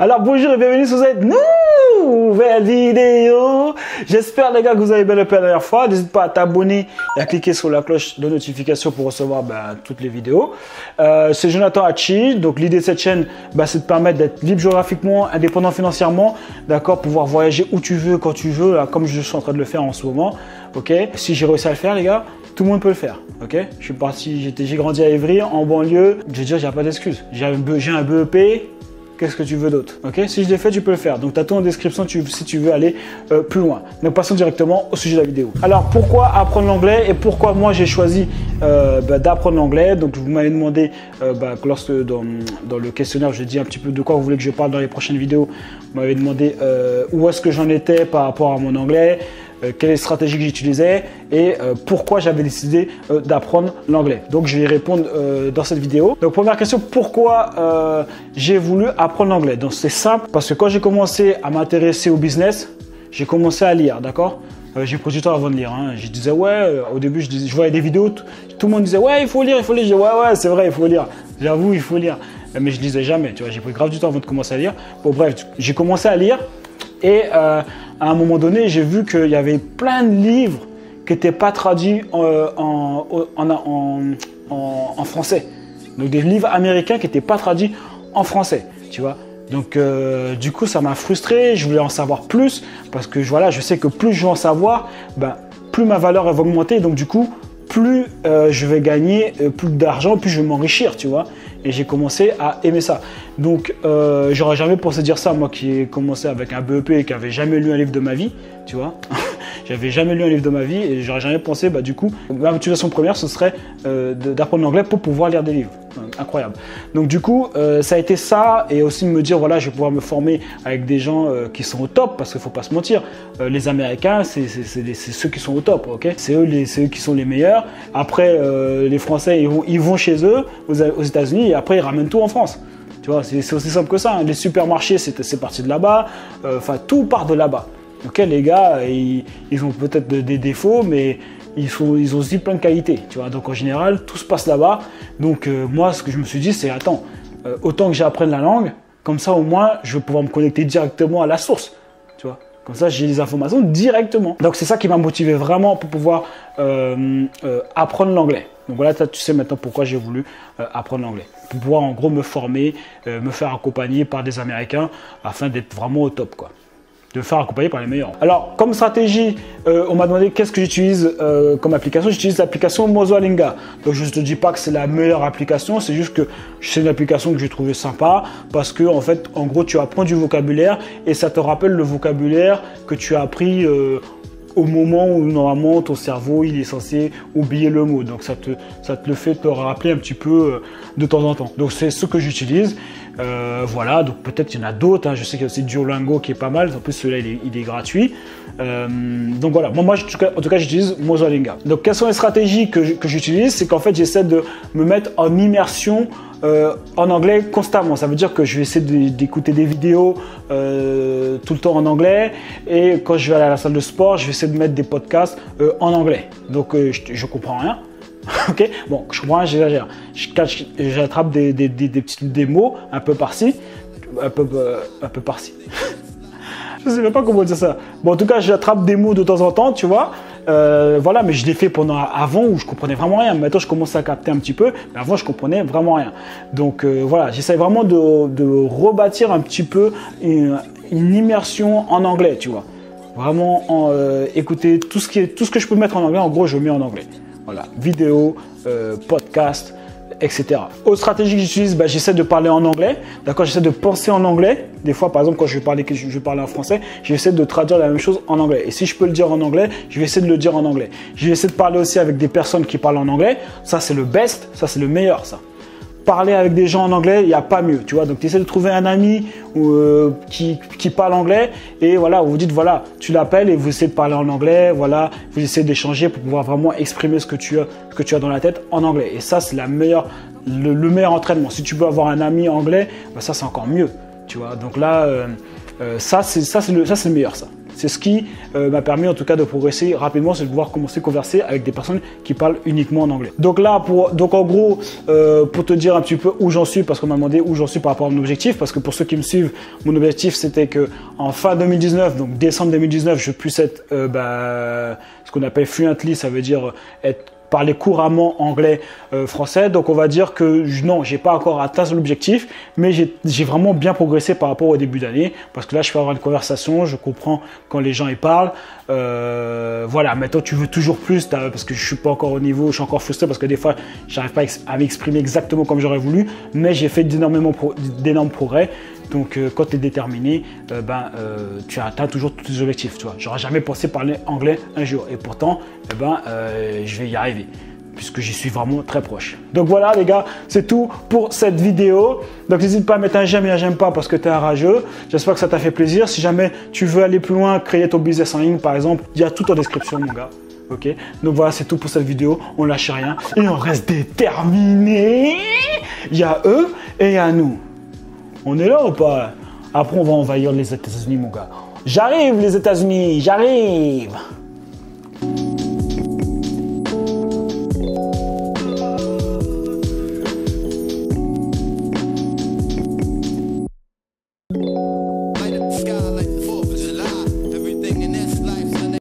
Alors bonjour et bienvenue sur cette nouvelle vidéo. J'espère les gars que vous avez bien aimé la dernière fois. N'hésite pas à t'abonner et à cliquer sur la cloche de notification pour recevoir toutes les vidéos. C'est Jonathan Hachi. Donc l'idée de cette chaîne, c'est de permettre d'être libre géographiquiquement, indépendant financièrement, d'accord, pouvoir voyager où tu veux, quand tu veux, là, comme je suis en train de le faire en ce moment. Ok. Si j'ai réussi à le faire les gars, tout le monde peut le faire. Ok. Je suis parti, j'ai grandi à Évry, en banlieue. Je veux dire, j'ai pas d'excuses. J'ai un BEP. Qu'est-ce que tu veux d'autre? Ok, si je l'ai fait, tu peux le faire. Donc, tu as tout en description si tu veux aller plus loin. Donc, passons directement au sujet de la vidéo. Alors, pourquoi apprendre l'anglais et pourquoi moi j'ai choisi d'apprendre l'anglais? Donc, vous m'avez demandé, lorsque dans le questionnaire, je dis un petit peu de quoi vous voulez que je parle dans les prochaines vidéos. Vous m'avez demandé où est-ce que j'en étais par rapport à mon anglais. Quelle stratégie que j'utilisais et pourquoi j'avais décidé d'apprendre l'anglais. Donc, je vais y répondre dans cette vidéo. Donc, première question, pourquoi j'ai voulu apprendre l'anglais? Donc, c'est simple parce que quand j'ai commencé à m'intéresser au business, j'ai commencé à lire, d'accord? J'ai pris du temps avant de lire. Hein. Je disais, ouais, au début, je voyais des vidéos, tout le monde disait, ouais, il faut lire, il faut lire. Je disais, ouais, c'est vrai, il faut lire. J'avoue, il faut lire. Mais je lisais jamais, tu vois. J'ai pris grave du temps avant de commencer à lire. Bon, bref, j'ai commencé à lire et à un moment donné, j'ai vu qu'il y avait plein de livres qui n'étaient pas traduits en français. Donc, des livres américains qui n'étaient pas traduits en français, tu vois. Donc, du coup, ça m'a frustré. Je voulais en savoir plus parce que voilà, je sais que plus je vais en savoir, plus ma valeur va augmenter. Donc, du coup, plus je vais gagner plus d'argent, plus je vais m'enrichir, tu vois. Et j'ai commencé à aimer ça. Donc, j'aurais jamais pensé dire ça, moi qui ai commencé avec un BEP et qui n'avais jamais lu un livre de ma vie, tu vois. J'avais jamais lu un livre de ma vie et j'aurais jamais pensé, du coup, ma motivation première, ce serait d'apprendre l'anglais pour pouvoir lire des livres. Incroyable. Donc, du coup, ça a été ça et aussi de me dire, voilà, je vais pouvoir me former avec des gens qui sont au top parce qu'il ne faut pas se mentir. Les Américains, c'est ceux qui sont au top, ok? C'est eux qui sont les meilleurs. Après, les Français, ils vont chez eux, aux États-Unis, et après, ils ramènent tout en France. Tu vois, c'est aussi simple que ça. Hein. Les supermarchés, c'est parti de là-bas. Enfin, tout part de là-bas. Ok, les gars, ils ont peut-être des défauts, mais ils ont aussi plein de qualités. Tu vois, donc en général, tout se passe là-bas. Donc moi, ce que je me suis dit, c'est attends, autant que j'apprenne la langue, comme ça au moins, je vais pouvoir me connecter directement à la source. Tu vois. Comme ça, j'ai les informations directement. Donc, c'est ça qui m'a motivé vraiment pour pouvoir apprendre l'anglais. Donc voilà, tu sais maintenant pourquoi j'ai voulu apprendre l'anglais. Pour pouvoir en gros me former, me faire accompagner par des Américains afin d'être vraiment au top, quoi. De me faire accompagner par les meilleurs. Alors, comme stratégie, on m'a demandé qu'est-ce que j'utilise comme application. J'utilise l'application Mozolinga. Donc, je ne te dis pas que c'est la meilleure application, c'est juste que c'est une application que j'ai trouvée sympa parce que, en fait, en gros, tu apprends du vocabulaire et ça te rappelle le vocabulaire que tu as appris au moment où, normalement, ton cerveau, il est censé oublier le mot. Donc, ça te le fait te rappeler un petit peu de temps en temps. Donc, c'est ce que j'utilise. Voilà, donc peut-être qu'il y en a d'autres. Hein. Je sais qu'il y a aussi Duolingo qui est pas mal. En plus, celui-là, il est gratuit. Donc voilà, moi en tout cas, j'utilise Mozolinga. Donc, quelles sont les stratégies que j'utilise? C'est qu'en fait, j'essaie de me mettre en immersion en anglais constamment. Ça veut dire que je vais essayer d'écouter des vidéos tout le temps en anglais. Et quand je vais aller à la salle de sport, je vais essayer de mettre des podcasts en anglais. Donc, je comprends rien. Ok, bon, je comprends, j'exagère. J'attrape des mots un peu par-ci, un peu par-ci. Je ne sais même pas comment dire ça. Bon, en tout cas, j'attrape des mots de temps en temps, tu vois. Voilà, mais je l'ai fait avant où je comprenais vraiment rien. Maintenant, je commence à capter un petit peu, mais avant, je comprenais vraiment rien. Donc voilà, j'essaie vraiment de rebâtir un petit peu une immersion en anglais, tu vois. Vraiment écouter tout ce que je peux mettre en anglais. En gros, je mets en anglais. Voilà, vidéo, podcast, etc. Autre stratégie que j'utilise, j'essaie de parler en anglais. D'accord, j'essaie de penser en anglais. Des fois, par exemple, quand je vais parler en français, j'essaie de traduire la même chose en anglais. Et si je peux le dire en anglais, je vais essayer de le dire en anglais. Je vais essayer de parler aussi avec des personnes qui parlent en anglais. Ça, c'est le best. Ça, c'est le meilleur, ça. Parler avec des gens en anglais, il n'y a pas mieux, tu vois. Donc, tu essaies de trouver un ami qui parle anglais et voilà, vous dites, voilà, tu l'appelles et vous essayez de parler en anglais, voilà, vous essayez d'échanger pour pouvoir vraiment exprimer ce que tu as dans la tête en anglais. Et ça, c'est le meilleur entraînement. Si tu peux avoir un ami anglais, ça, c'est encore mieux, tu vois. Donc là, ça, c'est le meilleur, ça. C'est ce qui m'a permis en tout cas de progresser rapidement, c'est de pouvoir commencer à converser avec des personnes qui parlent uniquement en anglais. Donc là, donc en gros, pour te dire un petit peu où j'en suis, parce qu'on m'a demandé où j'en suis par rapport à mon objectif, parce que pour ceux qui me suivent, mon objectif c'était que en fin 2019, donc décembre 2019, je puisse être ce qu'on appelle fluently, ça veut dire parler couramment anglais, français. Donc on va dire que non, j'ai pas encore atteint l'objectif, mais j'ai vraiment bien progressé par rapport au début d'année, parce que là je fais avoir une conversation, je comprends quand les gens y parlent. Voilà, maintenant tu veux toujours plus, parce que je suis pas encore au niveau, je suis encore frustré parce que des fois j'arrive pas à m'exprimer exactement comme j'aurais voulu, mais j'ai fait d'énormes progrès. Donc quand tu es déterminé, tu atteins toujours tous tes objectifs. Tu vois, j'aurais jamais pensé parler anglais un jour, et pourtant, je vais y arriver, puisque j'y suis vraiment très proche. Donc voilà les gars, c'est tout pour cette vidéo. Donc n'hésite pas à mettre un j'aime et un j'aime pas parce que tu es un rageux. J'espère que ça t'a fait plaisir. Si jamais tu veux aller plus loin, créer ton business en ligne par exemple, il y a tout en description mon gars. Ok, donc voilà, c'est tout pour cette vidéo. On lâche rien et on reste déterminé. Il y a eux et il y a nous. On est là ou pas? Après, on va envahir les États-Unis, mon gars. J'arrive, les États-Unis, j'arrive.